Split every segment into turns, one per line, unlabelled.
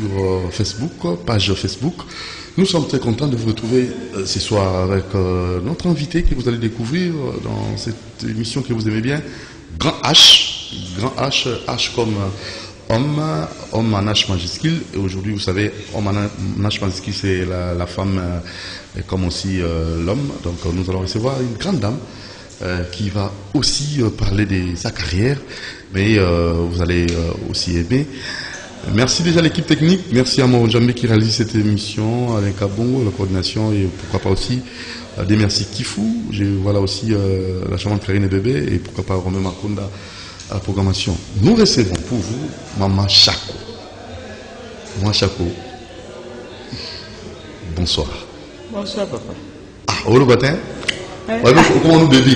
Facebook, page Facebook. Nous sommes très contents de vous retrouver ce soir avec notre invité que vous allez découvrir dans cette émission que vous aimez bien, Grand H. Grand H, H comme homme en H majuscule. Et aujourd'hui, vous savez, homme en H majuscule, c'est la femme comme aussi l'homme. Donc nous allons recevoir une grande dame qui va aussi parler de sa carrière, mais vous allez aussi aimer. Merci déjà à l'équipe technique, merci à mon Jambe qui réalise cette émission, Alain Kabongo, la coordination, et pourquoi pas aussi des merci Kifou, voilà aussi la charmante Clarine et Bébé, et pourquoi pas Romain Makonda à la programmation. Nous recevons pour vous Maman Chako. Maman Chako, bonsoir.
Bonsoir papa.
Ah, au le matin. Ouais, comment nous bébé?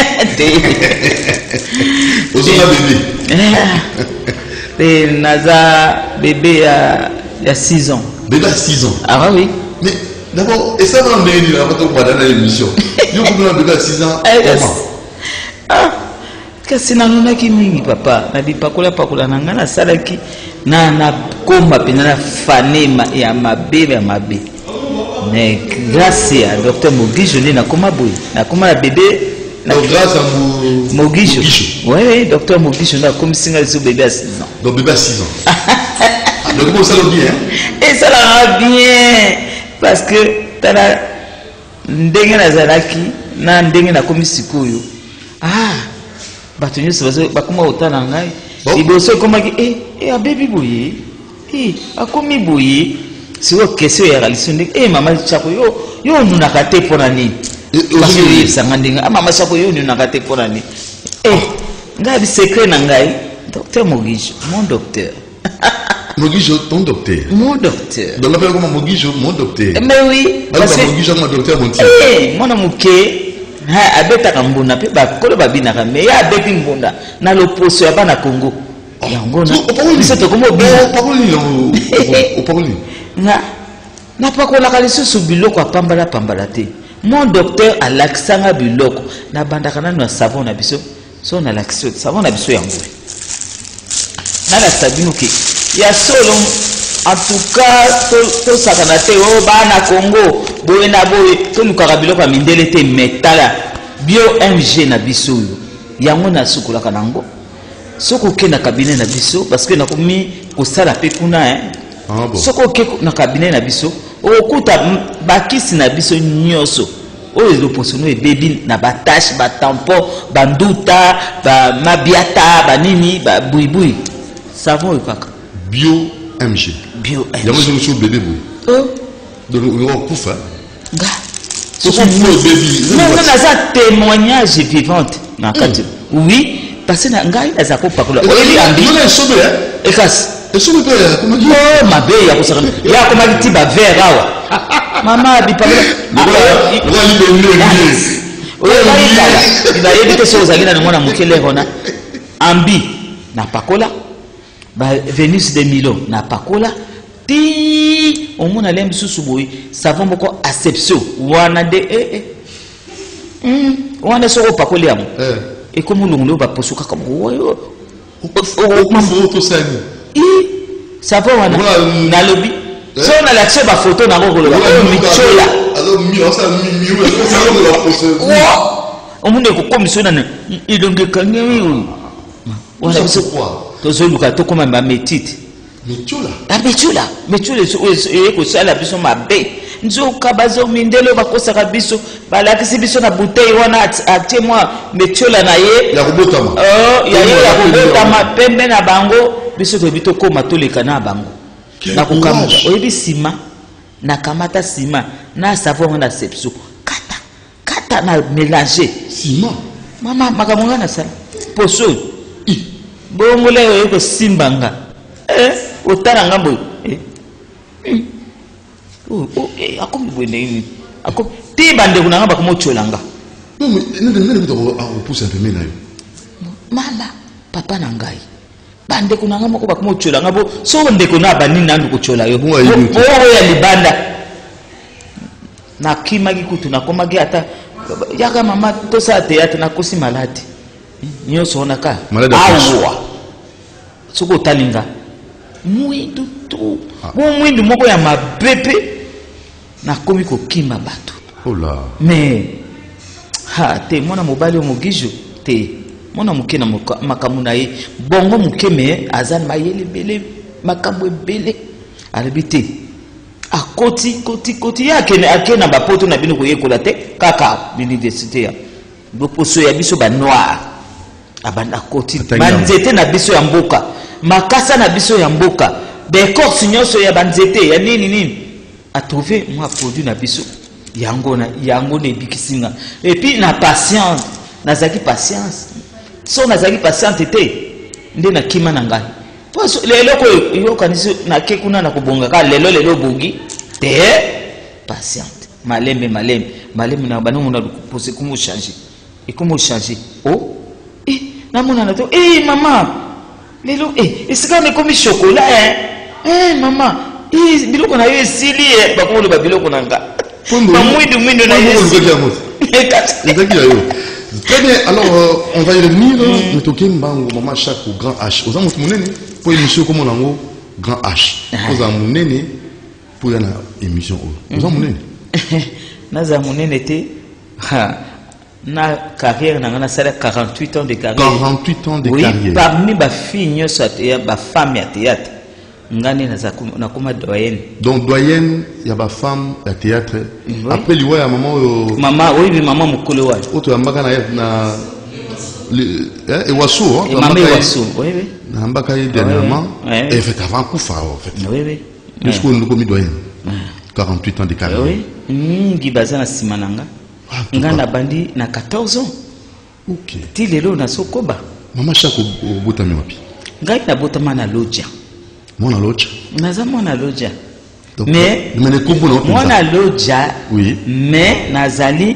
Au
bébé. Naza bébé il y a 6 ans.
Bébé à 6 ans.
Ah oui.
Mais d'abord, et ça va emmener la photo dans l'émission. Il y a un bébé à 6 ans. Comment?
Ah, kasi nanona ki mingi papa. Na bipakola pakola nanga na salaki na komba pena na fanema ya mabe ya mabe. Mais grâce à docteur Mogi, je n'ai pas boy. Na koma la bébé.
Donc grâce à
Mogi. Oui, docteur Mogi, je n'ai comme single sur bébé à 6 ans.
Donc bébé à 6 ans. Donc comment ça va bien?
Et ça va bien. Parce que t'as la ndenge na zalaki na ndenge na komi sikoyo. Ah, batonyo se bazo bakoma otana ngai. Iboso koma ki a baby boye. Akomi boye. C'est une question ya réalisation de maman Chako yo nuna kate pona nini. Parce que sangandinga maman Chako yo nuna kate pona nini. Ngai secret na ngai docteur Mogijo, mon docteur.
Mogijo, ton docteur.
Mon docteur.
Donc l'appelle comment Mogijo, mon docteur.
Mais oui,
parce que Mogijo mon docteur mon titre.
Mon amuke ha abeta kambuna pe ba kolo babina ka me ya abeti mbunda na loposo ya bana Congo. Yango na. C'est comme
parole.
Na pas qu'on a calissé sur biloko pambala te. Mon docteur a l'accent biloko na bandakana na savon na biso so na l'accent savon na biso yango. Na la sabino ki ya solo en tout cas to sakanate o bana Congo boye na boye to lukaka biloko mindele te metala bio MG na biso yango na sukula kanango soko ke na cabinet na biso parce que na komi ko sala pe kuna soko ke na cabinet na biso okuta bakisi na biso nyoso oyo loposono e baby na batache ba tampon ba nduta ba mabiata ba nini ba buibui savon e kaka
bio MG yango je me suis bébé boy donc on kufa
nga
c'est son baby
non non ça témoignage vivante na kati oui parce que ngai na zako pakola oyi ambi
non sobe
e kasi
et sobe pe comment dire
oh mabe ya kusaka ya koma biti ba verre awa mama bi pakola oyi yebi te so zagina na mwana mukele hona ambi na pakola ba Venus de Milo na pakola ti omona lembi susu boyi savon boko acception wana de wana so pakola yamu et comme nous va poser comme ça va na lobby so na l'accès ba photo na ko lo michola
alors mi on ça mi ça on la pose
on monde ko commission na idonge kangi
wala c'est quoi
to zo luka to koma ba metite michola e ko sala biso mabe nzoka bazo mindelo bakosaka biso balakisi biso na bouteille wana atie moi metiola na ye
ya kubotama
ya kubotama pembe na bango biso to bito koma toleka na bango na kokamuka oyebi sima na kamata sima na savon na sepso kata na mélanger
sima
mama makamonga na sala poso bongo leo yeko simbanga otara ngambo akomi bwene ako ti bande kuna ngaba komo cholanga
nene bito pousse un peu mena yo
mama papa na ngai bande kuna ngaba ko bakomo cholanga bo so ndeko na bani na ndu ko chola yo bo ya libanda na kimagi kutu na komagi ata yaka mama to sa théâtre na kosi malade nyoso onaka awa soko talinga mwindu tu bon mwindu moko ya mabepe na komi ko kima bato
oh là
mais ha te mona mobali o mogijo te mona mukena makamuna ye bongo mukeme azan mayele bele makambo bele alibite akoti yake akena bapoto na bino koyekola te kaka l'université ya boposo ya biso ba noir abanda koti banzete na biso ya mboka makasa na biso ya mboka décor nyonso ya banzete ya nini a trouvé moi produit na biso yango ne bikisinga et puis na patience nazaki patience so nazaki patience te nde na kima na ngai parce lelo ko yo kanisi na kekuna na kubonga ka lelo bugi te patiente malembe na banu na poser comment changer et comment changer oh na mona na to maman lelo est-ce qu'on est comme chocolat maman biloko na yo esili bakolo ba biloko na nga mamwidu na yo
très bien alors on va y revenir mais toki mbango maman chaque au grand H aux amout munene pour émission comme on grand H aux amunene pour une émission aux amunene
naza munene te na carrière na sala 48 ans de carrière
48 ans de carrière
parmi ba filles ba femme ya théâtre ngani na kuma doyenne
donc doyenne ya ba femme ya théâtre après liwa ya maman
maman mukolo wa
auto ambaka na et wasu
maman wasu oui
na ambaka dernièrement et fait avant kufa en fait
oui
jusqu'au nous doyenne 48 ans de carrière
oui mingi bazana simananga ngana bandi na 14 ans
OK
ti lelo na sokoba
maman chako botami wapi
ngai na botama na lodja
mona lodja
naza mona lodja mais
mona
lodja
oui
mais nazali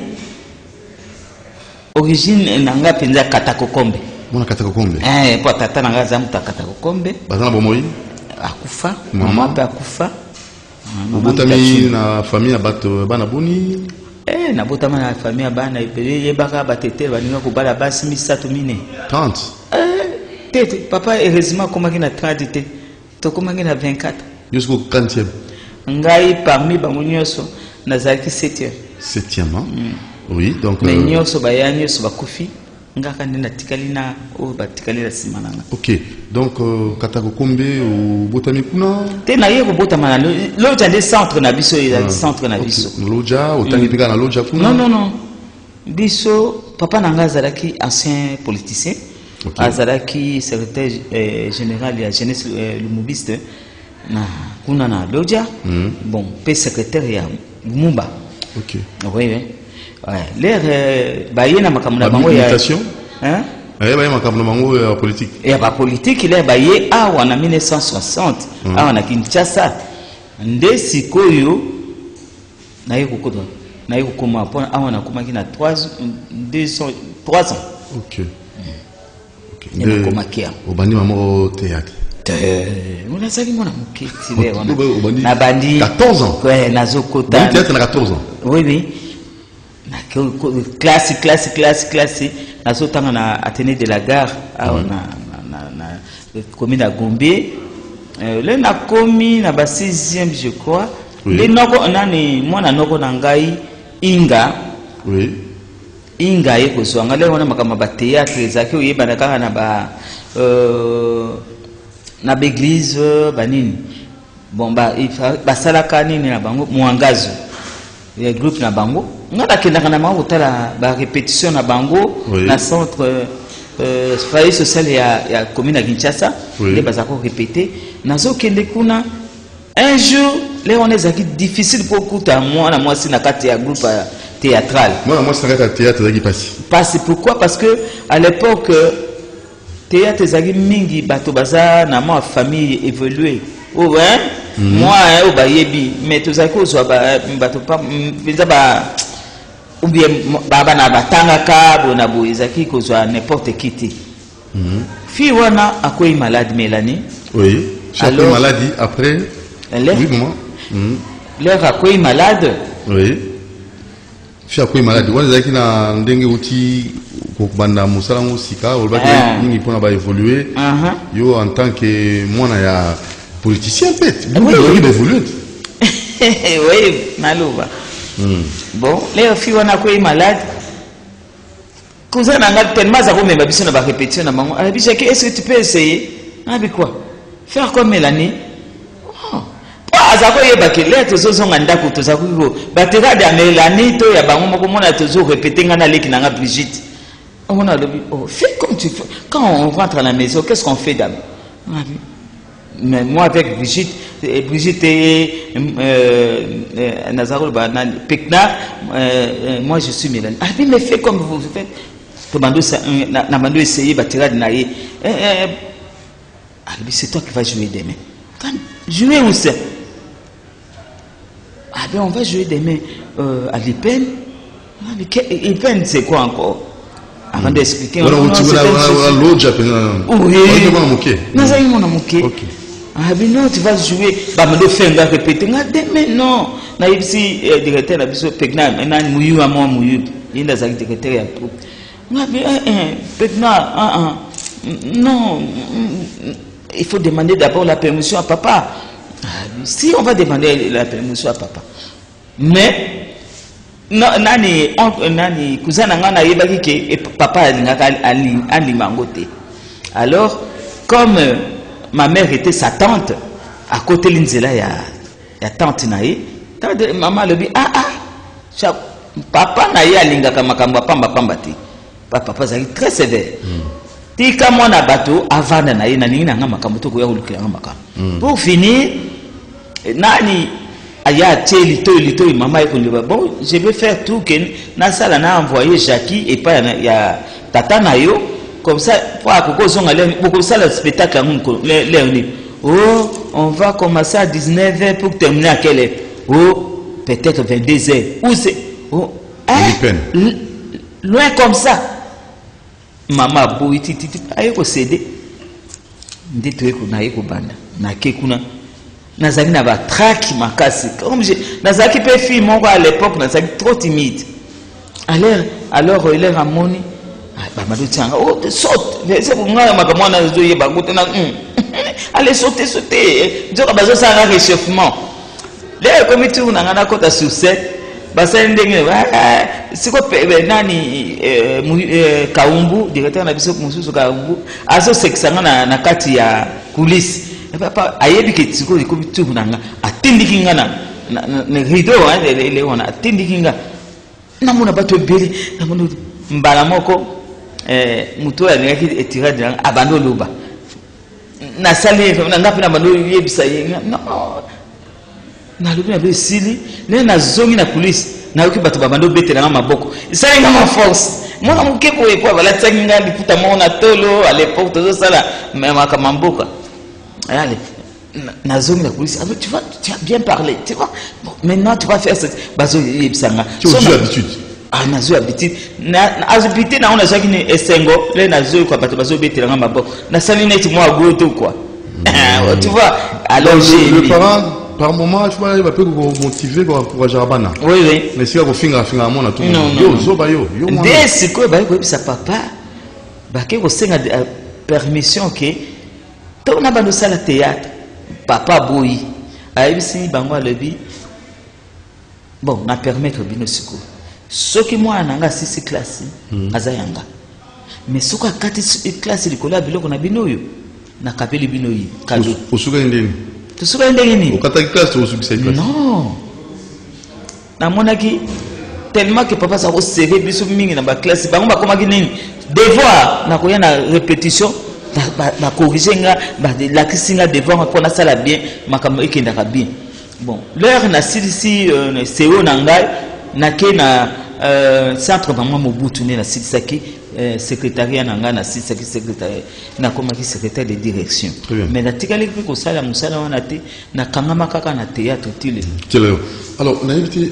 origine nanga penza Katakokombe
mona Katakokombe
po tata nanga za muta Katakokombe
bazana bomoi
akufa mama pe akufa
botami na famille bato bana boni
na botama na famille bana epele yebaka batete baninga ko bala basi misatu mine
30
tete papa heureusement komaki na 30 te to komaki na 24
jusqu'au 40e
ngai parmi bango nyonso nazalaki 7e
oui donc
mais nyonso bayani so bakufi ngaka ndina tikali na o batikali la simananga
OK donc Katakokombe ou botami kuna
te na yeko botama na lodja de centre na biso ya centre na biso
lodja otangi pika na lodja kuna
non biso papa nanga azalaki ancien politicien azalaki secrétaire général ya jeunesse lumubiste na kuna na lodja bon pe secrétaire ya Lumumba
OK
oui l'air bayena makamuna bango ya
hein bayena makamuna bango ya politique
et ba politique il est bayé en 1960 na Kinshasa nde sikoyo na yeko koma pona awana komaki na 3 ans
OK
ne komakia
obandi mamo théâtre
on a sali mona mukiti leo na bandi
14 ans
ouais nazokota
théâtre na 14 ans
oui classe nazotanga na Athénée de la Gare na commune à Gombe le na komi na ba 6e je crois le noko nani mwana noko na ngai Inga yeko zwanga le wana makama ba théâtre zaki oyeba kaka na ba na l'église banini bon ba salaka nini na bango muangazo les groupes na bango ngana kendaka na bango tala ba répétition na bango na centre foyer social ya commune à Kinshasa les bazako répéter nazo kende kuna un jour les on est difficile pour kuta moi si na kati ya groupe théâtral
moi c'est na théâtre qui
passe pourquoi parce que à l'époque théâtre zaki mingi bato baza na ma famille évoluée moi au bayebi mais tout ça ko so bato pas biza ba ou bien baba na batanga ka bona boizaki ko so n'importe qui ti fi wana akoyi malade Mélanie
chaque maladie après oui maman
l'air akoyi malade
fi akoyi malade wana zaki na ndenge uti ko banda musala musika olbaki mingi pona ba évoluer yo en tant que mwana ya politicien peut-être.
Oui,
Il a évolué.
Oui, Nalouba. Bon, les filles, on a quoi malade. Cousin, on a tellement de choses, mais on va répéter. Est-ce que tu peux essayer? Avec quoi? Faire comme Mélanie? Azako yebaki le tozo nganda ko tozaku ko batera de Mélanie to ya bango moko mona tozo répéter ngana leki nanga Brigitte. On a le oh fais comme tu fais. Quand on rentre à la maison, qu'est-ce qu'on fait d'abord? Mais moi avec Brigitte et Nazaro Banal Pekna, moi je suis Mélanie. Ah mais fais comme vous faites. Demandez ça, n'a pas essayé batera de naïe. C'est toi qui vas jouer demain. Jouer où c'est? Ah ben on va jouer demain à l'IPEN. L'IPEN c'est quoi encore? Avant d'expliquer.
Voilà, l'autre j'appelle.
Oui.
On a moqué.
Ah ben non, tu vas jouer. Bah me faire un répéter. Demain non. Na ici directeur la biso Pekna, maintenant Mouyu à moi Mouyu. Il a zaki directeur ya troupe. Ah ben Pekna non, il faut demander d'abord la permission à papa. Si on va demander la permission à papa, mais nani cousin nangana yebaki ke papa ali mangote. Alors comme ma mère était sa tante à côté l'inzela ya tante naïe, maman le dit papa naïe alingaka makambo pamba pamba ti papa zaki très sévère. Tika mwana bato avanda naïe na nini nanga makambo to ko ya ulukira makambo. Pour finir nani aya teli to maman ekondiba bon je vais faire tout que na sala na envoyer Jackie et pas ya tata na yo comme ça pour akoko zonga beaucoup ça le spectacle l'air oh on va commencer à 19h pour terminer à quelle heure? Oh peut-être 22h ou c'est oh loin comme ça maman boui titi ayeko céder ndito eko na yeko banda na kekuna nazaki na ba track makasi comme j'ai nazaki pe fille moko à l'époque nazaki trop timide alors il est ramoni ba mado tianga oh saute c'est pour moi makamwa na zo yeba gote na allez sauter nzoka bazo sanga réchauffement le comité na ngana kota sur 7 basa ndenge siko nani Kaumbu directeur na biso mususu Kaumbu azo seksanga na kati ya coulisse papa ayebi ke tsiko ikobi tu nanga atindiki ngana na rideau le wana atindiki nga namuna bato beli namuna mbala moko muto ya ngaki etira de abando loba na sali na ngapi na bando yebisa yenga no na lobi na besili le na zongi na police na yoki bato babando betela na maboko ça nga ma force mona mukeko epo bala tsanginga liputa mona tolo à l'époque tout ça là même akamamboka. Allez, Nazong la police. Tu vas bien parler, tu vois. Bon, maintenant tu vas faire ça. Bazo yebsanga.
Tu as l'habitude.
Ah, nazo habitude. Habitude na on a jaki ni esengo. Le nazo quoi bato bazo betela nga maboko. Na sali net moi goto quoi. Tu vois. Alors
le parent par moment tu vois il va peut motiver pour encourager Abana.
Oui.
Mais si on finga moi na tout. Yo zoba yo.
Dès ce que ba ko sa papa ba ke ko senga permission que to na bando sala théâtre papa boyi ayibisi bango alobi bon na permettre bino siko soki mwana nga 6 classe azayanga mais soka kati classe likola biloko na bino yo na kapeli bino yi kado
osuka ndeni
to suka ndeni ni
okata classe osukisa classe
non na monaki tellement que papa sa ko serrer biso mingi na ba classe bango ba komaki nini devoir na koya na répétition ba corriger nga ba la kisinga devant pour na sala bien makambo ekendaka bien bon l'heure na silisi CEO na ngai na ke na centre maman Mobutu na silisaki secrétariat na ngai na silisaki secrétariat na komaki secrétaire de direction mais na tikali ko sala musala wana te na kangama kaka na théâtre tile
alors na invité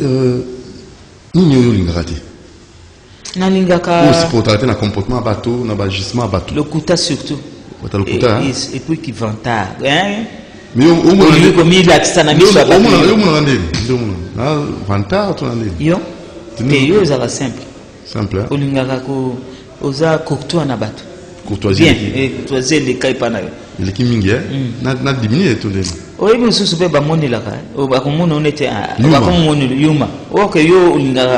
nini yo lingati
nalingaka
aussi pour traiter na comportement bateau na bagissement bateau
le kuta surtout et puis qui vantard hein
mais au moins
comme il a ça na miso
au moins na vantard to na
yo te yo za simple
hein
olingaka ko oza courtois na bateau
courtoisie
bien et courtoisie de kai pana
Les qui mingi, n'a diminué tout le.
Oui, mais ce n'est pas mon élan. On va comme on était à Yuma. Ok, yo,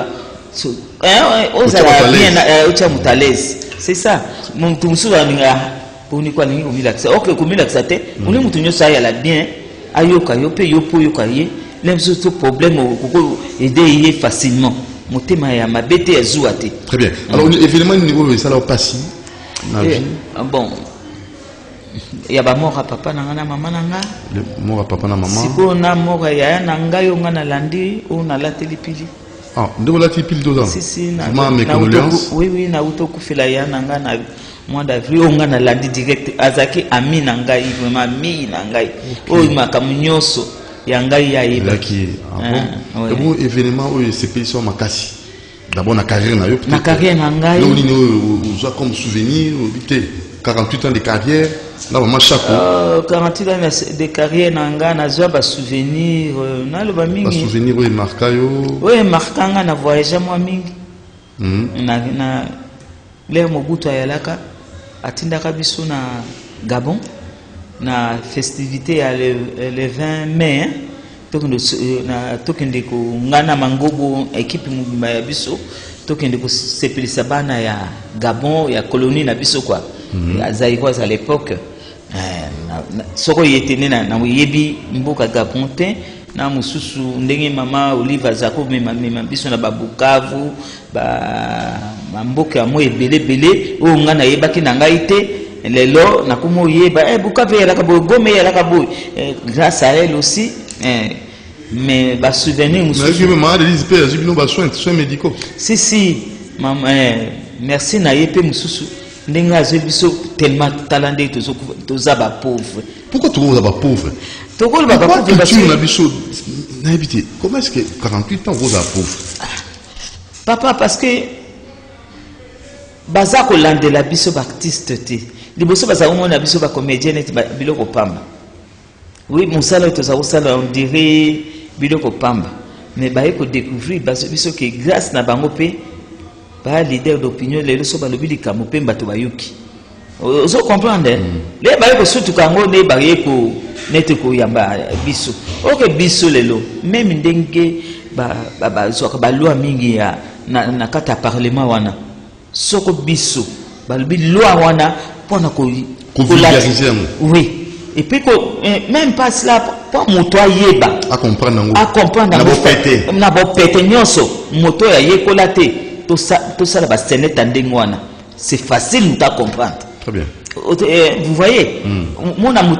c'est ça. Mon tout souvent, pour nous, quoi, nous relaxer. Ok, comme relaxer, on est monté ça y a la bien. Ayoka, yo pe yo po yo kaye. Même ce problème, on aider facilement. Mon thème est ma bête est zouate.
Très bien. Alors, évidemment, niveau ça l'a passé.
Bon. Il y a mort à papa nanga maman nanga.
Mort à papa na maman.
Si on a mort ya nanga yo ngana landi on a la télépili.
Ah, de la télépili dedans.
Si na.
Mes condoléances.
Oui, na uto kufela ya nanga na mois d'avril on ngana landi direct azaki ami nanga vraiment ami nanga. O makamunyoso ya ngai ya iba.
Laki. Ah bon. Événement où ces pays sont makasi. D'abord na carrière na yo.
Na carrière nanga.
Nous nous comme souvenir 48 ans de carrière. Là, maman chaque
48 ans de carrière nanga na zoa ba souvenir na lo ba mingi.
Ba souvenir oui marqué yo.
Oui marquanga na voyage moi mingi. Na leo Mobutu ayalaka atindaka biso na Gabon na festivité ya le 20 mai na tokende ko ngana mangobo équipe mubimba ya biso tokende ko sepelisa bana ya Gabon ya colonie na biso quoi. Zaïroise à l'époque soko yetene na yebi mboka Gabon te na mususu ndenge mama Olive Zako mema biso na babukavu ba mboka ya mo ebele o ngana yebaki na ngai te lelo na kumo yeba bukavu ya laka Gome ya laka grâce à elle aussi mais ba souvenir mususu
mais maman Elise pe azibino ba soins médicaux
si maman merci na yepe mususu ndenga biso tellement talenté tous aba pauvre.
Pourquoi tu vous aba pauvre?
Pourquoi ba pauvre parce que
na biso na habité. Comment est-ce que 48 ans vous aba pauvre?
Papa parce que baza ko landela biso ba artiste te. Liboso baza ko mona biso ba comédienne biloko pamba. Oui, mon salaire to za osala on dirait biloko pamba. Mais ba ko découvrir biso que grâce na bango pe ba leader d'opinion les so balobi likamo pe mbato bayuki ozo comprendre les ba ko surtout kango ne ba ko nete ko yamba biso OK biso lelo même ndenge ba so ka loi mingi ya na kata parlement wana soko biso balobi loi wana pona ko
vulgariser
oui et puis même pas cela pour moto yeba
à comprendre
na bo pété nyonso moto ya yekola te tout ça là c'est facile de comprendre.
Très bien.
Vous voyez, mon amour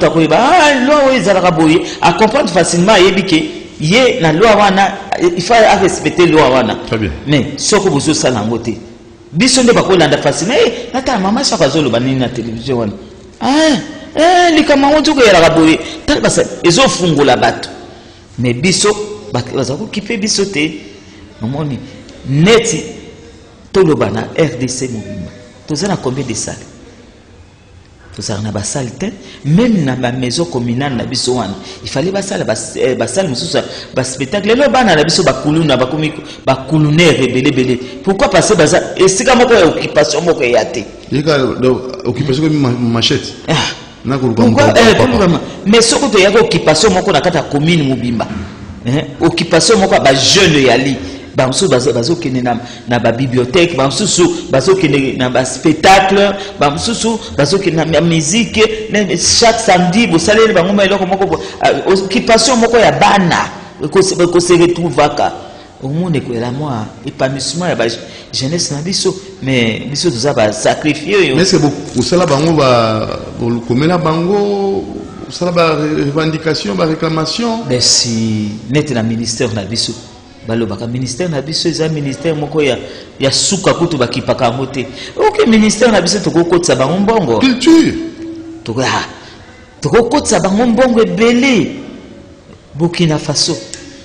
à comprendre facilement la loi il faut respecter la loi.
Très bien.
Mais ce que vous avez langoté, biso ne pas kolanda facilement. Nata maman chaque jour le bani na télévision. Les camarades qui sont là boye, tal basa ils ont fungo la batte. Mais biso bazako qui fait bisoter. Maman neti toloba na RDC mobimba tozana combien de salles tozana na ba salle te même na ba maison communale na biso wana il fallait ba salle mususu ba spectacle le bana na biso ba kuluna ba komi ba kuluner belebele pourquoi passer baza esika moko ya occupation moko ya te
yeka occupation comme machette na ko
mais soko to ya occupation moko na kata commune mobimba occupation moko ba jeune yali bamsu bazo kene na ba bibliothèque bamsu bazo kene na ba spectacle bamsu bazo kene na musique chaque samedi bo salele bangoma eloko moko occupation moko ya bana ko se retrouvaka au monde ko la moi épanouissement ya ba jeunesse na biso mais biso toza ba sacrifier
mais est-ce que vous sala bango ba komela bango sala ba revendication ba réclamation
ben si net na ministère na biso balobaka ministère na biso eza ministère moko ya suka kutu bakipaka mote OK ministère na biso tokokotsa bango mbongo
culture
tokokotsa bango mbongo ebele Burkina Faso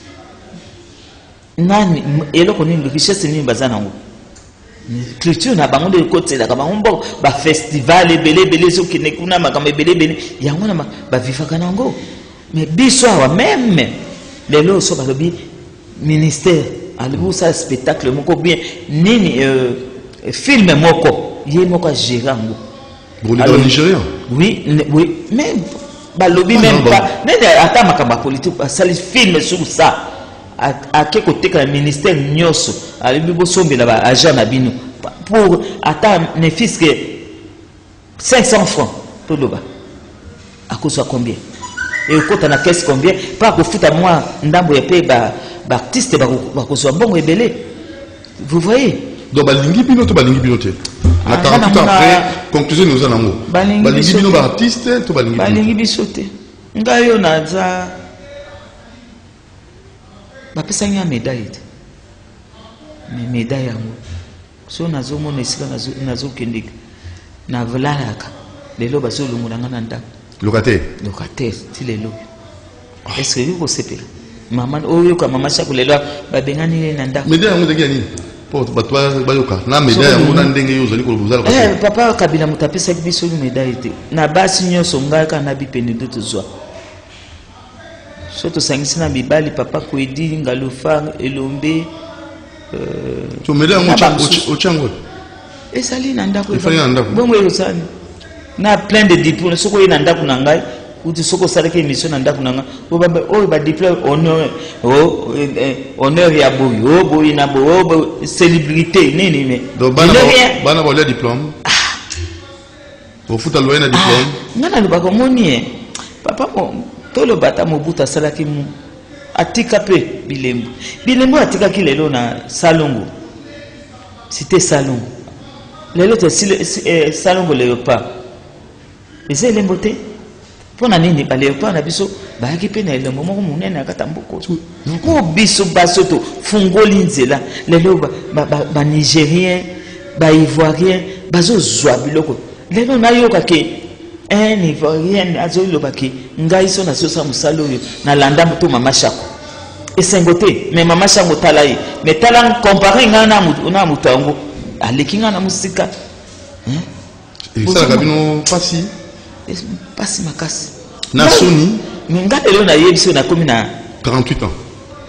nani eloko nini richesse nini bazana ngo culture na bango de kotsela ka bango mbongo ba festival ebele zo kine kuna makambo ebele yango na ba vivaka nango mais biso awa même lelo so balobi ministère alibu ça spectacle moko bien nini film moko ye moko gérango
Vous êtes nigérien?
Oui, oui, mais balobi même pas. Attends, ma politique, ça les films sur ça. À quel côté que le ministère Nyoso, à l'Ibosombe là-bas, à Jean Abino, pour attendre ne fils que 500 francs pour le bas. À cause de combien? Et au côté de la caisse combien? Pas pour foutre à moi, n'dambo ya paye artiste, à cause de bon et belé. Vous voyez?
Donc, balingi bino to balingi bino te. Na 48 ans après, conclusion nous en amour. Balingi bino ba artiste to balingi bino.
Balingi bisote. Ngayo naza. Bapesa nya médaille. Mais médaille yango. So nazo mona esika nazo kendika. Na vlalaka. Lelo bazo lumulanga na ndako.
Locataire.
Locataire ti lelo. Est-ce que vous sepela? Maman oyo ka mama chaque lelo babengani na ndako.
Médaille yango ndenge nini?
Papa Kabila mutapesa biso médaille te. Na basi nyonso ngaka na bipene de tozwa. Soto sangisi na bibali papa Kwedi Ngalofa Elombe
to médaille au chango.
Et sali na ndako.
Il fallait na ndako.
Bongo yosani. Na plein de diplômes soko na ndako na ngai. Uti soko salaka émission na ndako nanga o ba diplôme honneur ya boyo boyi na bo célébrité nini mais
donc bana ba le diplôme au foot à loyer na diplôme
ngana lo ba ko moni papa mo to lo bata Mobutu salaki mu atika pe bilembo atika ki lelo na Salongo cité Salongo lelo te Salongo le pas c'est lemboté pona nini bale pa na biso ba ki pe na le moment munene akata mboko ko biso basoto fungoli nzela lelo ba nigérien ba ivoirien bazo zwa biloko lelo na yoka ke un ivoirien azo loba ke ngai so na so sa musalo yo na landa muto mama shako esengote mais mama shako talayi mais tala comparer ngana na mutango aleki ngana musika
et ça kabino
pasi makasi
Nasoni
ngapelo na yebiso na komi na
48 ans.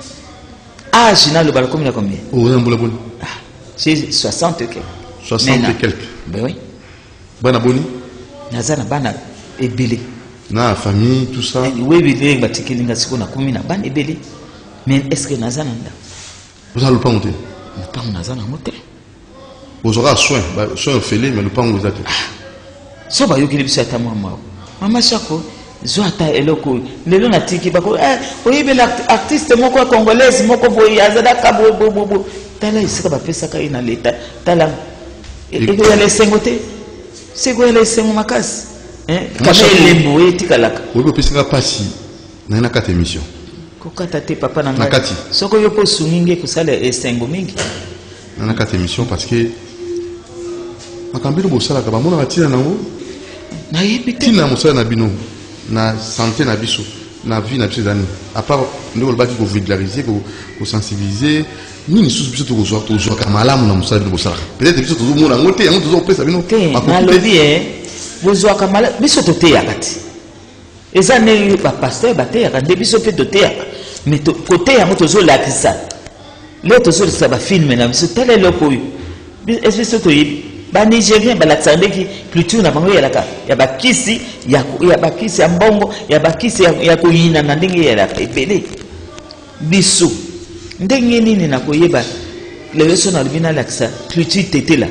Âge na le bal komi na combien?
Oh rambola bon.
J'ai 60 et quelques.
60 et quelques.
Ben oui.
Bana boni?
Nazana bana ebele.
Na famille tout ça.
Oui oui batikeli nga siko na komi na bana ebele. Mais est-ce que nazana nda?
Vous allez pas monter.
Pas nazana monter.
Vous aurez soin fêlé mais le pas vous êtes.
So ba yokeli biso ata mama. Mama Chako Zoata eloko lelo na tiki bako oyibe l'artiste moko congolaise moko boyi azada ka bo tala isika ba pesa ka ina leta tala eko ya lesengote seko ya lesengo makasi kama elembo etikalaka
oyibe pesa pasi na kata émission
kokata te papa na
ngai
soko yopo suninge kusala esengo mingi
na kata émission parce que makambiro bosala ka ba mona batina nango
na yebi te
tina mosala na bino na santé na biso na vie na biso dani à part nous baki ko vulgariser ko sensibiliser nini sous biso to zo ka malamu na mosala biso sala peut-être biso to zo mona ngote yango to zo pesa bino
na lobi bozo ka malamu biso to te yakati eza ne ba pasteur ba te yakati biso pe to te yakati mais to côté yango to zo lakisa le to zo sa ba film na biso tele loko biso to ba nigérien ba latsandeki plutôt na bango yalaka ya bakisi ya bakisi ya mbongo ya bakisi ya koyina na ndenge ya epele biso ndenge nini na koyeba lelo so na lubina laksa plutôt tetela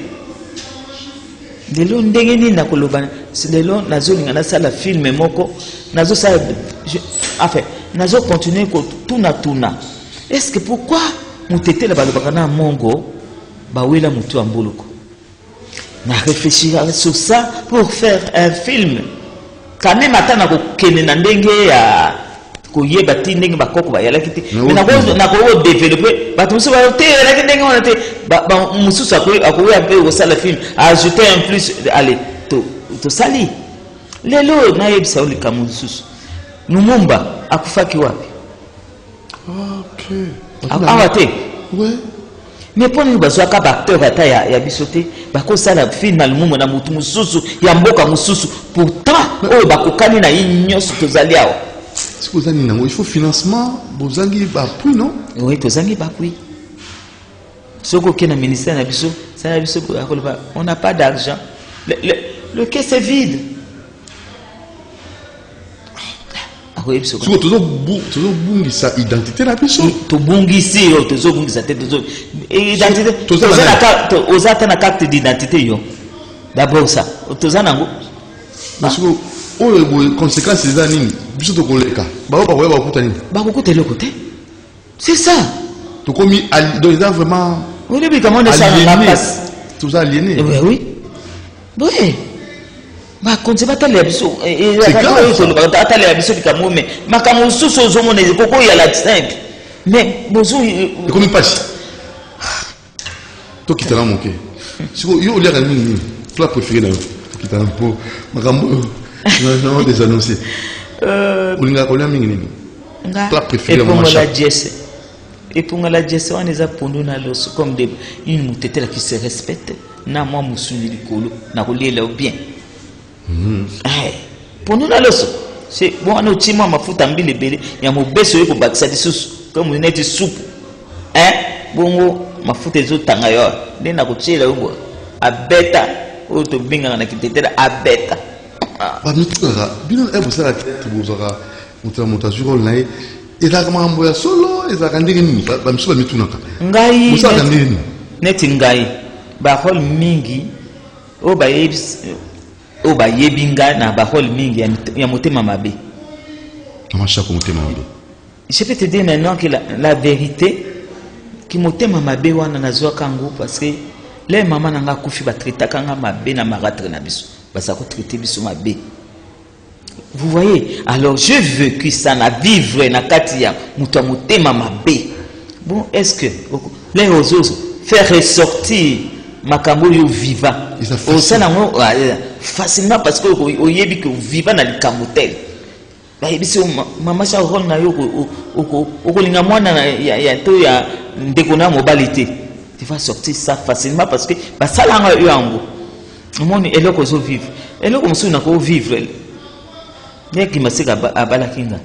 lelo ndenge nini na koloba lelo nazolinga na sala film moko nazo sala enfin nazo continuer ko tuna est-ce que pourquoi mutetela balobaka na mongo bawela mutu ambuluko na réfléchir sur ça pour faire un film quand même atana ko kene na ndenge ya ko yeba ti ndenge bakoko ba yala kiti na ko développer ba tumso ba te yala ndenge on te ba mususu ako ya pe ko sala film ajouter un plus allez to sali lelo na yebisa uli kama mususu numumba akufaki wapi
OK
awate
ouais
mais pour nous bazo ka acteur ata ya bisoté bako sala film alumumo na mutu mususu ya mboka mususu pourtant o bakokani na inyoso tozali awo
si vous avez il faut financement bozangi ba puis non
oui tozangi ba puis soko ke na ministère na biso ça na biso on n'a pas d'argent le caisse est vide.
Soki tozobungisa identité na biso
tobungisi yo tozobungisa te identité oza ata na carte d'identité yo d'abord ça toza nango
parce que oyo boye conséquence eza nini biso tokoleka bao bakoya bakokuta nini
bakokuta eloko te c'est ça
tokomi donc eza vraiment
oyebi comment de ça na passe
toza aliéné
oui oui bakonzi batalela biso batalela biso likambo me makambo mosusu ozomona koko ya la simple mais bozwi
ekomi mpasi tokitana moke siko yo oliaka nini plat préféré na yo tokitana mpo makambo na désannoncé olingaka kolia mingi nini plat préféré
epunga la jesse wana eza pondu na loso comme une moutetela qui se respecte na mwa musuni likolo na koliela bien pondu na loso c'est bon ana otima mafuta mbili bele ya mobeso yo kobakisa lisusu comme neti soupe bongo mafuta ezotanga yo nde na kotiela yo abeta oyo tobengaka na kitetela abeta
bamitukaka bino ebosala te bozwaka moto azwi role na ye ezalaka makambo ya solo ezalaka ndenge nini bamisu bamitunaka
ngai
mosalaka ndenge nini
neti ngai barole mingi oyo bayebi ngai na barole mingi ya motema mabe
amashako motema mabe.
Je peux te dire maintenant que la vérité qui motema mabe wana nazwaka ngo parce que les maman nanga kufi ba traitaka nga mabe na maratre na biso basa ko traiter biso mabe. Vous voyez, alors je veux que ça na vivre na katia muto motema mabe. Bon, est-ce que les autres faire ressortir makambo yo vivant au sana ngo facilement parce que oyebi que vivant na likamotel. Ba yebiso mama cha rôle na yo okolinga mwana ya to ya ndeko na mobilité. Tu vas sortir ça facilement parce que ba sala nga yo ango. Omoni eloko zo vivre. Eloko musu na ko vivre. Yaki masika abala kinga.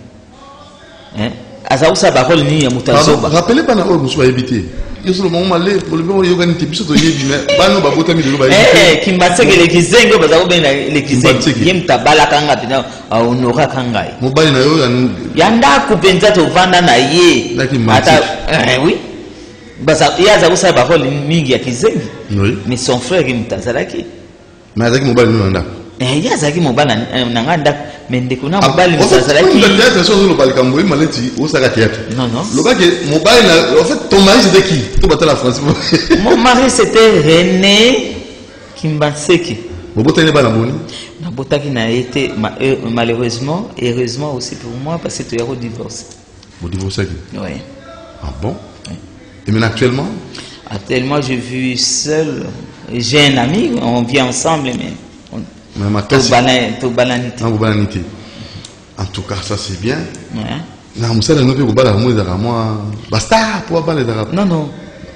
Aza ba rôle ni ya mutazoba.
Rappelez pas na musu ba éviter. Yo solo mama le pour le bon yo gani te biso to yebi mais bano ba botami de ba éviter.
Kimbaseke le kizengo baza ko bena le kizengo. Yem tabala kanga bina honora kanga.
Mobali na yo
yanda kupenza to vanda na ye. Ata oui. Baza yaza ko sa ba rôle mingi ya kizengo.
Oui.
Mais son frère qui mutazalaki.
Mais azaki mobali no nda.
Yazaki mobali na nganda mais ndeko na mobali mutazalaki. Non non.
En fait ton mari c'était qui? To batala la France.
Mon mari c'était René Kimbaseke.
Bobotane ba na moni.
Na botaki na été malheureusement et heureusement aussi pour moi parce que tu as divorcé.
Vous divorcez?
Oui.
Ah bon? Oui. Et maintenant actuellement?
Actuellement je vis seul. J'ai un ami, on vit ensemble mais
balanité. En tout cas, ça c'est bien. Non,
non.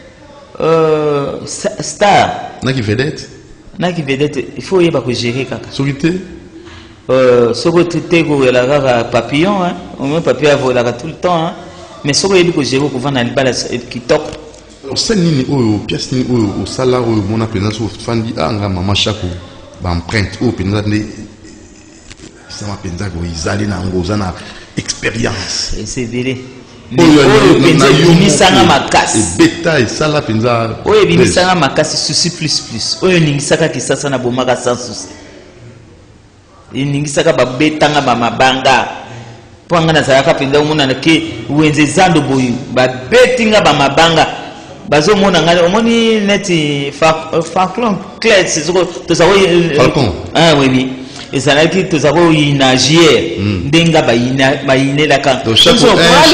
Star.
Naki vedette.
Naki vedette. Il faut y avoir gérer kaka.
Sorité.
Ce que tu t'es la papillon, hein. Au moins papillon vola tout le temps, hein. Mais ce que il faut gérer pour vendre les balles qui top.
C'est nini oyo pièce nini oyo au salaire oyo mon appel sur fandi anga mama chako ba empreinte oyo penza ne ça m'a penza ko izali na ngoza na expérience
c'est vrai oyo penza misanga makasi
beta et sala penza
oyo misanga makasi souci plus oyo ningisaka kisasa na bomaka sans souci ningisaka ba betanga ba mabanga panga na sayaka penza umuna na ke wenze zando boyu ba betinga ba mabanga bazo mona ngale omoni neti Falcon Claire c'est to zawo
Falcon
oui ezalaki to zawo inagier ndenga bayine la kan
chaque 3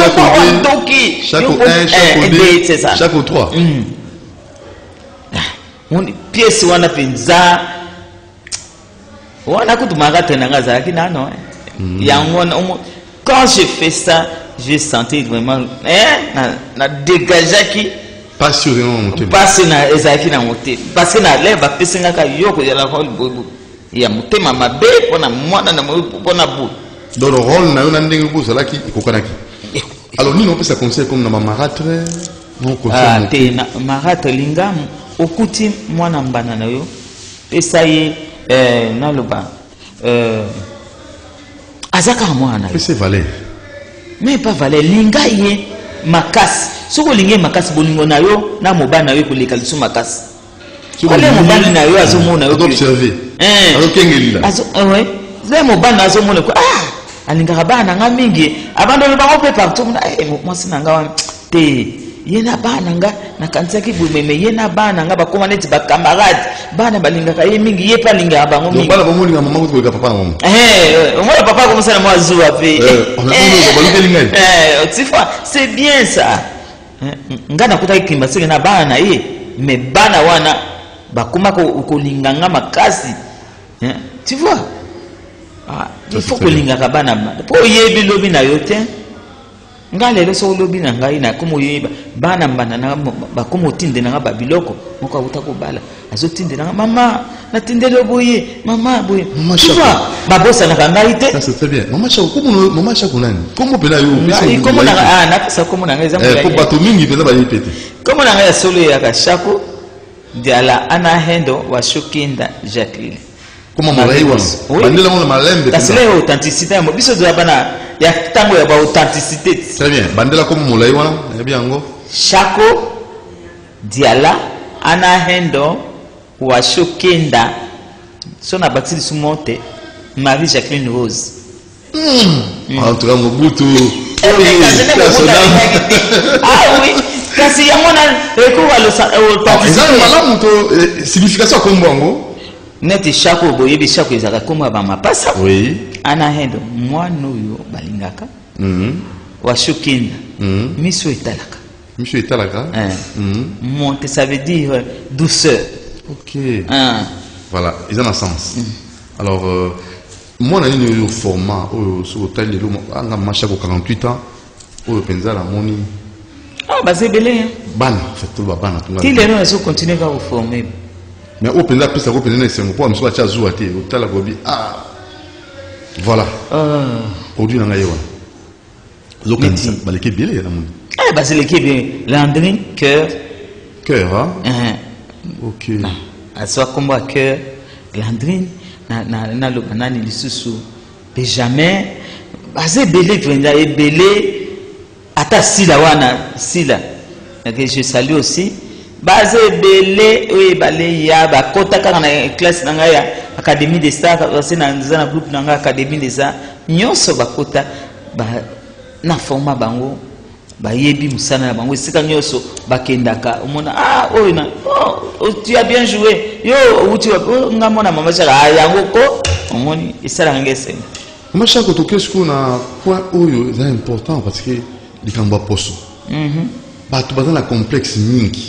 on pièce wana penza wana kutumaka tenanga zaki nano yango quand je fais ça j'ai senti vraiment na dégagaki
passionnément monté
passer na ezaki na monté parce que na lève apesinga ka yoko ya la rôle bobo ya motema mabe pona mwana na pona bu
dans le rôle na yona ndenge ko zalaki ikokanaki alors nino pesa conseil comme na maratre non conseil
te na maratre lingam okuti mwana mbana na yo esaye naloba azaka mwana
c'est valeur
mais pas valeur linga ye makasi soko linga makasi bolingo na yo na mobana yo koleka liso makasi ale mobana na yo azomona yo
observer azokengelila
ouais le mobana azomona ko alinga bana nga mingi abandole bango pe partout moi sinanga te yena bana nga na kanisa ki bumeme yena bana nga bakoma neti ba camarade bana balinga ka ye mingi ye pa linga bango mingi
bana bamulinga mama ko ka papa na mama
moi papa comme ça moi zuwa pe c'est bien ça nga na kuta kimba sike na bana ye mais bana wana bakoma ko linganga makasi tu vois il faut que linga ka bana po yebi lobi na yote ngale le so lobi na ngai na komo yeba bana mbana na bakomo tinde na babiloko moko abuta ko bala azo tinde na mama na tinde lo boye mama boye tu vois babosa na ngai te
ça c'est très bien mama chako nani komo pela yo
komo na na ça komo na ngai za
ko bato mingi pela ba yipete
komo na ngai solo ya ka chako diala ana hendo wa shokinda Jacqueline
comment molai wana bandela ngona malembe
parce que l'authenticité mo biso de bana ya tango ya ba authenticité
très bien bandela comme molai wana ya biango
Chako diala ana hendo wa shokenda sona batili sumonte Marie Jacqueline Rose
en tout cas Mobutu
oui kasi ya mona ekuwa
authenticité malamu to signification comme bongo
neti Chako boyebi Chako ezaka koma ba mapasa
oui
ana hendo mwana oyo balingaka wa shokenda miso etalaka
monsieur etalaka
monte ça veut dire douceur
ok voilà ils ont un sens alors moi na nini yo format sur hôtel de l'homme anga machako 48 ans oyo penza la moni
bazebele
bana fait tout bana tunga
ti lelo na so continuer ka former
mais au penza pesa ko penza na sengo po amso acha zuwa te hôtel gobi voilà aujourd'hui na ngayo zo kanisa baleke bele na moni
c'est l'équipe bien Landrine cœur
ok
à soit combat cœur Landrine na le banani lisusu Benjamin basé belé venda et belé ata sila wana sila que je salue aussi basé belé oui balé ya ba kota kaka na classe na ya académie des stars c'est na groupe na académie des arts nyonso bakota ba na format bango bayebi musana na bango sika nyoso bakendaka umona na tu as bien joué yo uti ngamona mama chaka yango ko umoni isala ngese
mama chaka to kesko na point oyo c'est important parce que likamba poso bato bazana complexe mingi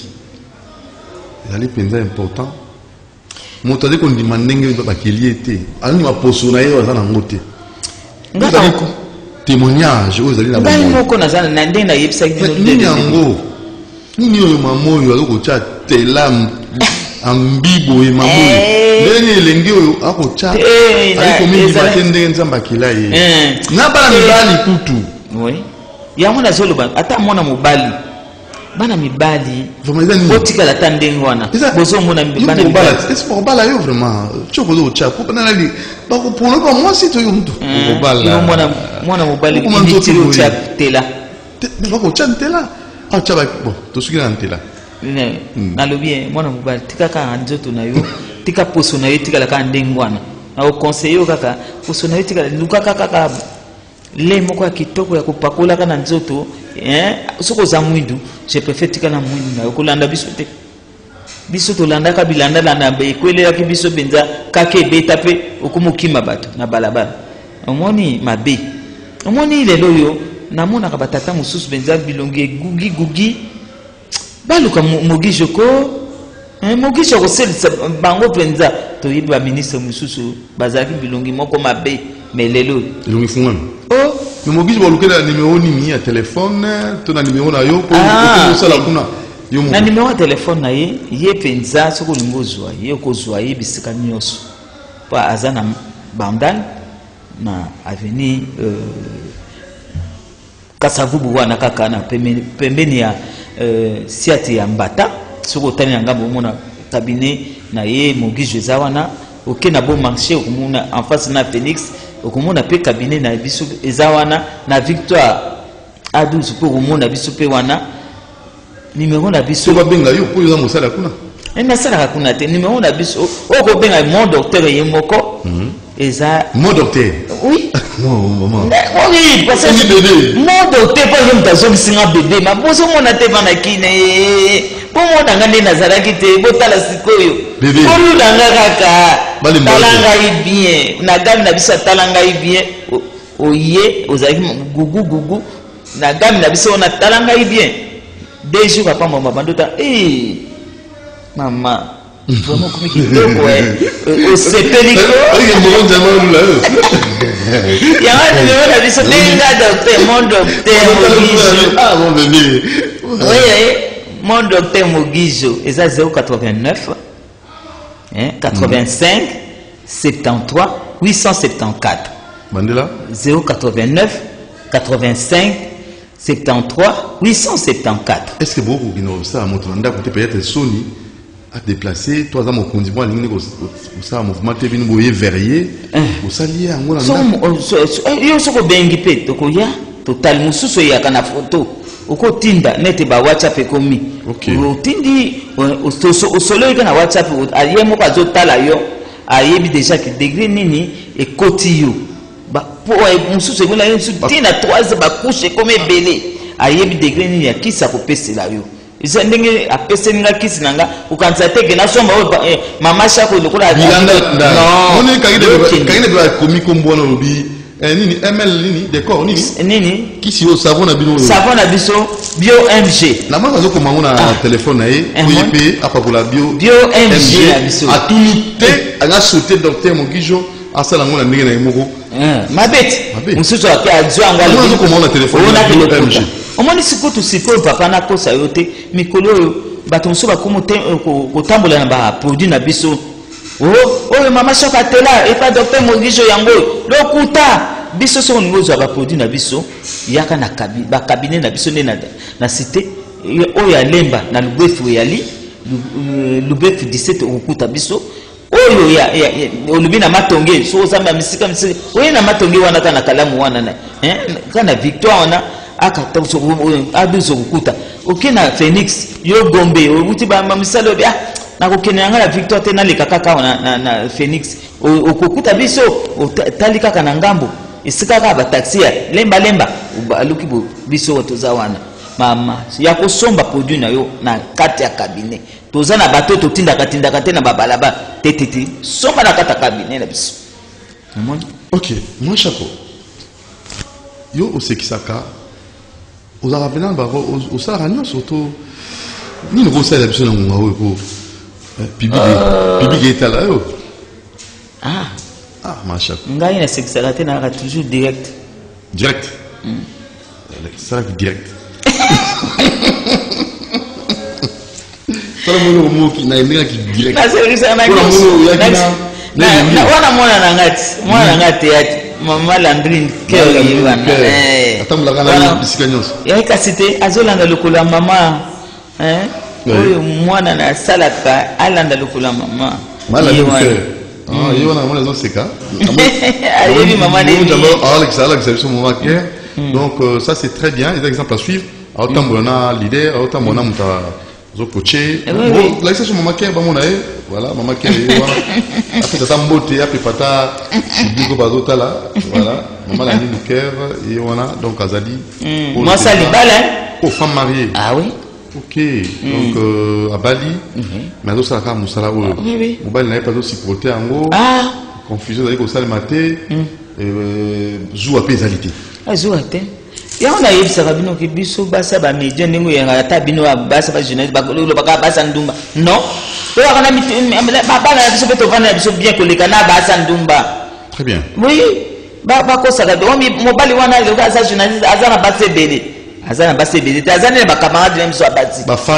ezali penza important moto azali kondima ndenge bakelie te alini baposo na ye bazana ngo te ngako témoignage aux alliés
ngai moko nazana na ndenge na yebisa
nini yango nini oyo mamoyo azokotia tela ambibo e mamoyo ndenge elengi oyo akotia alikomingi bate ndenge nzambe akela ye na bana mibali kutu
yango nazoloba ata mwana mobali bana mibali otikala ata ndenge wana bozomona bana mibali
est-ce que bala yo vraiment chokozo cha ko bana li ba ko pono ba moi si to yo mtu bala
mwana mobali itiro cha tela
ba ko cha tela cha ba bon to suki na tela
nalobi mwana mobali tika ka nzoto na yo tika poso na yo tika ka ndenge wana na o conseiller kaka poso na yo tika luka kaka le moko ya kitoko ya kupakola kana nzoto soko za mwindu je préfère tika na mwindu na kolanda biso te biso to landa ka bilanda na be kwele ya biso benza kake beta pe okumukima bato na balabala omoni mabe omoni lelo yo na mona ka batata mususu benza bilongi gugi baluka mogi joko mogi joko selisa bango penza to yiba ministre mususu bazaki bilongi moko mabe melelo
bilongi fungana mais mogi baluka na numéro ni ya téléphone to na numéro na yo ko sala kuna
na numéro ya téléphone na ye penza soko lingozwa ye ko zwa ye bisika nyoso pa azana bandal na avenue Kasavubu wana kaka na pembeni ya siati ya Mbata soko tani ngambo mona cabinet na ye mogi jeza wana ok na bon marché okomona en face na Phoenix okomona pe cabinet na biso ezawana na Victoire A12 pour okomona biso pe wana numéro na biso
ba benga yo po yo mosala kuna
na sala kuna te numéro na biso oko benga mon docteur yemoko eza
mon docteur
oui
non maman
oui parce que mon docteur pas je m'tazo singa bébé ma bozo mona te bana kine po mona ngane nazala kite botala sikoyo
bébé
olu danga kaka talanga bien na gamme na biso talanga bien oye ozaki gugu na gamme na biso na talanga bien deux jours après maman bandota maman vraiment comme qui donc au sepelico
il y a mon diamant là
il y a un numéro de biso docteur mon docteur
ah mon bébé
oui mon docteur Mogijo et ça 089 85 73 874
Mandela
089 85 73 874.
Est-ce que beaucoup qui n'ont ça à monter peut-être Sony a déplacé toi à mon conduit moi ligne ça mouvement TV nous voyez verrier au salier à moi
là yo soko bengi pe toko ya total mususu ya kana photo uko tinda nete ba WhatsApp ekomi otindi o solo kana WhatsApp ayemo ka zotala yo ayebi déjà que degré nini e koti yo ba po mususu ekola yo tinda 3 ba couche comme belé ayebi degré nini ya kisa ko pesela yo isa ndenge apesenga kisi nanga ukanza teke na somba mama shako lokola
non on est kaide ba komi kombo na lobi nini ml nini décor
nini
kisi yo savon na
biso bio MG
na mama zo komanga na téléphone na ye oyepe apakola bio
MG na biso
a tunité anga sauter docteur Mogijo asala ngona ndenge na yemoko
mabeti mususu ape azwa ngalo
zo komanga na téléphone MG
omoni sikoto sikoyo papa na kosa yote mikolo bato musu bakomote kotambola na ba produit na biso oyo mama shoka tela et pas docteur Mogijo yango lokuta biso so ngozo ba produit na biso yaka na ba cabinet na biso na cité oyo alemba na lubefu yali lubefu 17 okuta biso oyo ya olubi na matonge so zamba misika oyo na matonge wana kana kalamu wana kana Victoire wana akata A12 okuta okena Phoenix yo Gombe okuti ba misalo bia na kokenanga la Victoire te na leka kaka na Phoenix okukuta biso talika kana ngambo isika ka ba taxi ya lemba aluki biso toza wana mama ya kosomba produit na yo na kati ya cabinet toza na bato totinda te na babalaba tetete somba na kata cabinet na biso
OK moi chapeau yo osekisaka ozala venant au saragnon surtout ni ne conseille la biso na ngonga oyo ko public est là yo macha
ngai na sekisaka te na toujours direct
ça direct sala mono mo ki na ndinga ki direct
na sekisaka na wana mwana na ngati yati mama Landrine cœur yiwana
atamula kana bisika nyonso
ya kasite azolanga lokolo mama oyo mwana na salaka alanda lokolo mama
yiwana mwana zo seka
ayebi mama de
Alex sur mon cœur donc ça c'est très bien des exemples à suivre autambola na leader autambola muta zo coacher bon là c'est sur mon cœur ba mona voilà maman qui après ça mbote après pata bigo bazota là voilà maman la ligne du cœur et voilà donc azali
moi ça libala
aux femmes mariées
ah oui
OK donc à Bali mais alors ça ka musala o mobile na pas aussi proté ango confusion avec au salle maté zou apesalité
zou ate ya on a eu ça babino ki biso basa ba média ndingo ya ta bino basa ba jeunesse ba lo ba basa ndumba non to kana ba na biso beto vana biso bien koleka na basa ndumba
très bien
oui ba ko saka do mobali wana le ka sa journaliste azana basa bele azana ba camarade même so abati
ba fan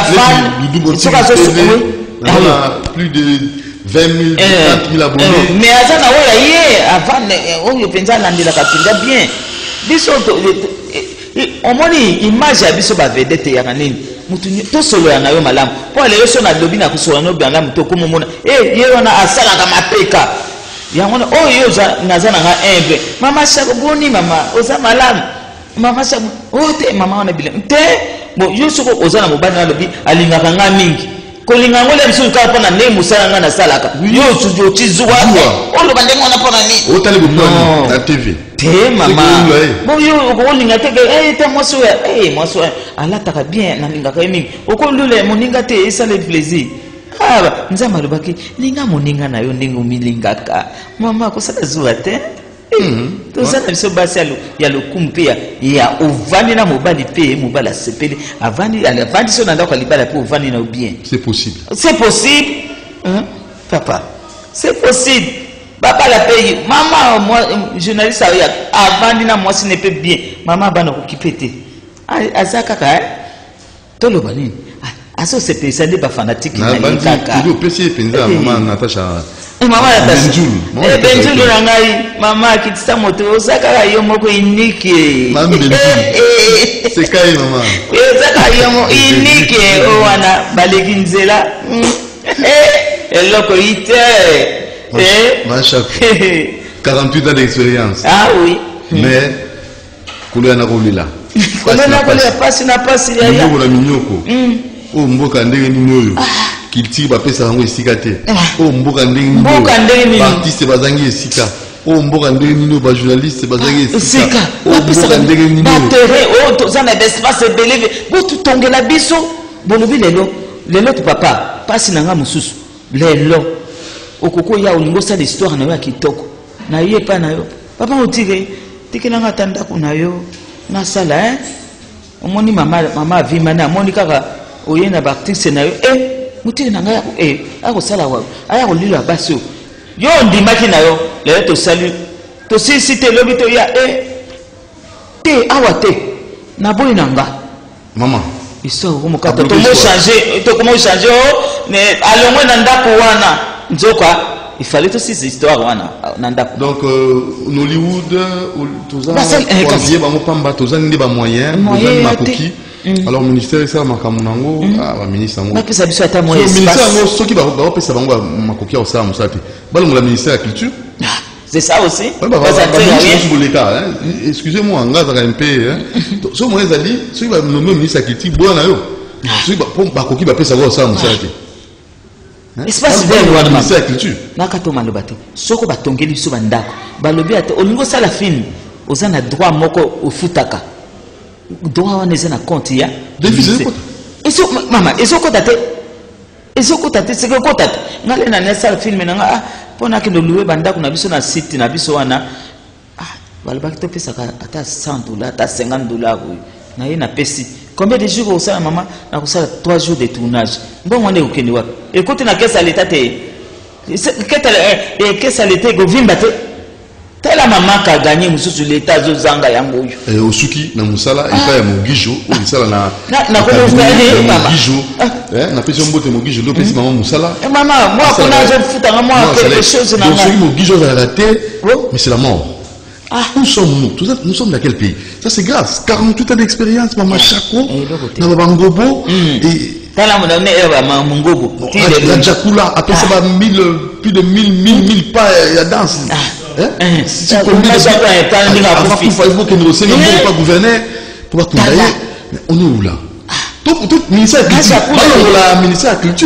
plus de 20 000 30 000 abonnés
mais azana oya ye avant on penza landela ka pinga bien biso omoni image ya biso ba vedette ya kanini mutunye to solo na yo malamu po le so na lobi na kusola no bien malamu to komomona ye wana asala ka mapeka yangona yo za nazana nga embe mama shako boni mama oza malamu mama shako te mama wana bile te bo yo soko oza na mobani na lobi alinga kanga mingi kolinga ngole msu ka pona ne musala nga na salaka yo tujo chizuwa lo bande ngona pona ni
otali bopona na TV
te mama bon yo ko linga te te moso moso alataka bien na linga ka mingi okolule moninga te esale plaisir nzama lobaki linga moninga na yo ndingo milingaka mama ko sala zuwa te to sana biso basi ya lokumpe ya ovani na mobali pe mobala sepeli avandi so nanda ko libala pe ovani na bien
c'est possible
papa c'est possible papa la paye maman moi journaliste avandi na moi ce n'est pas bien maman bana ko kipete azaka ka tolo banini aso se pesa de ba fanatique na kaka
ndio pesa penza maman Natasha
maman Natasha benjulu na ngai mama kitisa moto osaka yo moko inike
maman benjulu c'est kai maman
osaka yo mo inike o wana baleki nzela eloko ite
Machako 48 ans d'expérience
oui
mais kulo na kolila
passe na ya
na minyoko mboka ndenge nini oyo kilti ba pesa yango esika te mboka ndenge nini artiste bazangi esika mboka ndenge nini ba journaliste bazangi esika mboka ndenge nini
batere tozana espace beleve bo tutongela biso bolobi lelo tu papa pasi nanga mususu lelo okoko ya olingo sa l'histoire na yo kitoko na ye pa na yo papa otire tikelanga tanda kuna yo na sala omoni mama vima na moni kaka oyena baptiste na yo mutire nanga ya ako sala wa aya ko lilo basi yo ndimaki na yo le to salut to si te lobi to ya te awate na boy nanga
mama
histoire ko mokata to mo changer mais alongwe na ndako wana nzoka il fallait aussi cette histoire wana na ndako
donc Nollywood toza convier ba mopamba toza ndi ba moyen makoki alors ministère ça makamunango ba ministre ngo
ba pesa biso ata moyen
ministère ngo soki ba pesa bango makoki au sa musate balongo la ministère de la culture
c'est ça aussi
excusez-moi ngaza ka MP so mo ezali soki ba nommer ministre de la culture bwana yo soki ba koki ba pesa go sa musate
espace vert wana ministère de la culture nakato maloba te soko batongeli biso bandako balobi ate olingo sala film ozana droit moko ofutaka droit wana eza na compte ya mama ezokota te seke kota te ngale na nesala film nanga mpona kende oluwe bandako na biso na site na biso wana balobaki topesaka ata $100 ata $50 na ye na pesi combien de jours osala mama na kosala 3 jours de tournage mbongo wana ekokende wapi ekote na kesa leta te kesa leta ekovimba te tela mama ka gagné mususu leta azozanga yango oyo
osuki na musala epa ya mogijo olisala
na kolofani
mogijo na pesi mbote mogijo do pesi mama musala
mama moi kona azofutanga moi quelque chose na
donc mogijo va rater mais c'est la mort. Où sommes-nous? Nous sommes dans quel pays? Ça c'est grâce. 48 ans d'expérience, maman Chako, dans le Bangobo et la Jakula, après ça va plus de 1000 pas à danse. Si tu connais il faut que nous recevons pas gouverner pour pas travailler. On est où là? Tout ministère de la culture,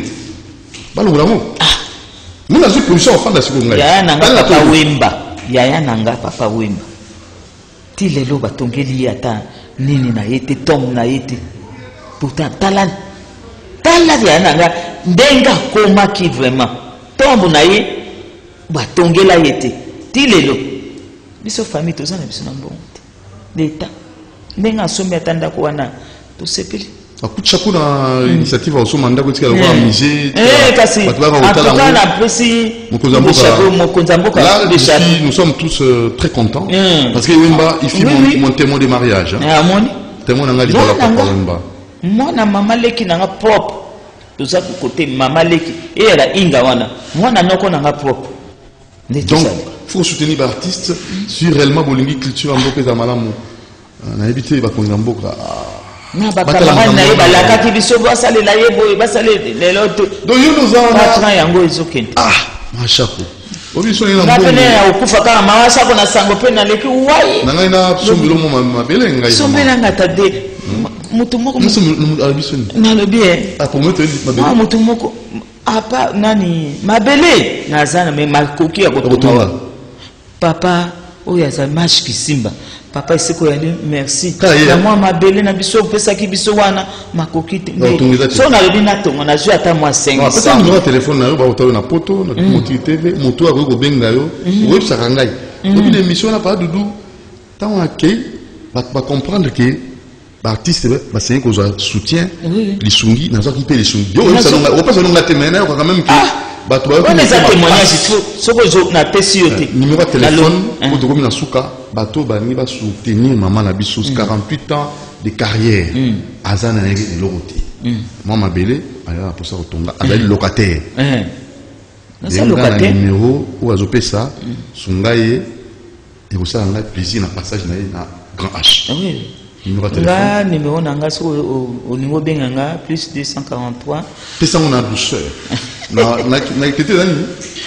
nous avons une position en fin de
la yaya nanga papa wemba ti lelo batongeli ata nini na yete tom na yete pourtant tala yaya nanga ndenga koma ki vraiment tombo na ye batongela yete ti lelo biso famille tozana biso na mbongo leta ndenga sombi atanda ko wana to sepeli
chaque initiative au mandat que tu as musée nous sommes tous très contents parce que Wemba il fait mon témoin de mariage témoin nanga li bala papa Wemba
moi na mama leki nanga propre tout ça côté mama leki et elle a inga wana moi na noko nanga propre
donc faut soutenir l'artiste sur réellement bolingi culture en boka za malamu na habité ba konza mboka
na bakamarade na ye balakaki biso basalela ye boye basalela lelo te
donc yo noza
patran yango ezokende
mashako
na pene ya okufa kaka mawasako na sango mpe naleki wai
na ngai na sombelo mo mabele ngai
sombelanga tade mutu moko nalobi mutu moko apa nani mabele nazana me makoki ya kotonga papa oyo aza mash kisimba papa isiko yali merci na mwa mabele na biso opesaki biso wana makoki te so nalobi natongo nazwi ata mwa 5
telefone na yo baotalo na poto na Moti TV moto akoki kobenga yo oyebisaka ngai obi l'émission na pa dudu ntango akei bacomprendre ke baartiste basengi kozwa soutien lisungi nazwaki mpe lisungi yo opesa nonga te mena yoka quand même ke bato
eza témoignage soko napesi yo te
numéro ya telefone po tokomi na suka bato balingi basoutenir mama na biso 48 ans de carrière aza na yeke eloko te mwa mabele aya na posa kotonga azali locataire yenga na numéro oyo azopesa sunga ye ekosala ngai plaisir na passage na ye na Grand H
nga numéro na nga soki olingi obenga nga plus 243
pesango na douceur na ekete nani